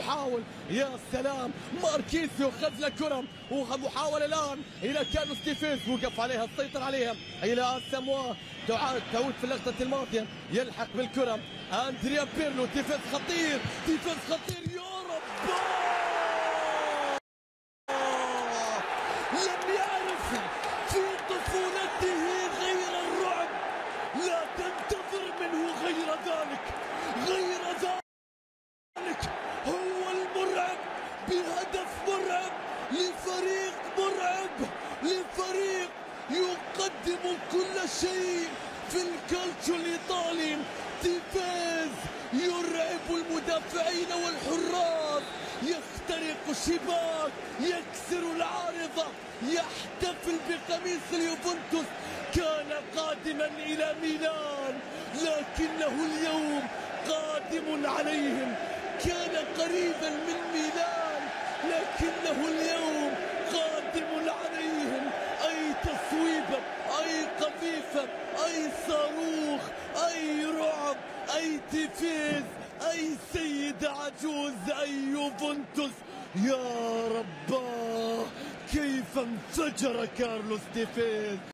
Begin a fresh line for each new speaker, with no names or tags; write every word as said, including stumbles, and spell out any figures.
يحاول، يا سلام، ماركيسيو خذ له كرة ومحاولة الآن إلى كارلوس تيفيز، وقف عليها، سيطر عليها إلى أساموا، تعاد تعود في اللقطة الماضية، يلحق بالكرة أندريا بيرلو. تيفيز خطير، تيفيز خطير، يا رب لم يعرف في طفولته غير الرعب، لا تنتظر منه غير ذلك، غير ذلك هو المرعب بهدف مرعب لفريق مرعب، لفريق يقدم كل شيء في الكالتشو الإيطالي. تيفيز يرعب المدافعين والحراس، يخترق الشباك، يكسر العارضة، يحتفل بقميص اليوفنتوس. كان قادما إلى ميلان لكنه اليوم قادم عليهم، كان قريبا من ميلان لكنه اليوم قادم عليهم. أي تصويبة، أي قذيفة، أي صاروخ، أي رعب، أي تيفيز، أي سيد عجوز، أي يوفنتوس. يا رباه كيف انفجر كارلوس تيفيز.